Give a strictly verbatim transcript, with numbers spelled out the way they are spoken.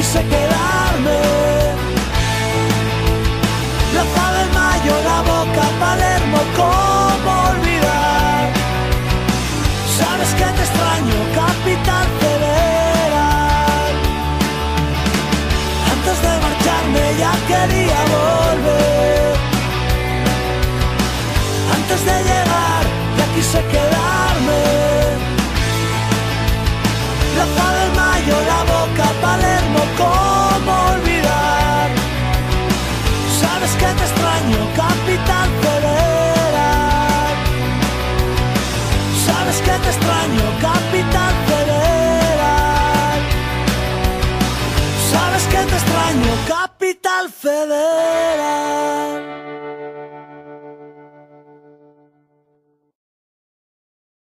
quise quedarme. Plaza de Mayo, La Boca, Palermo, ¿cómo olvidar? Sabes que te extraño, Capital Federal. Antes de marcharme ya quería volver. Antes de llegar ya quise quedarme. Plaza de Mayo, La Boca, Palermo, ¿cómo olvidar? Sabes que te extraño, Capital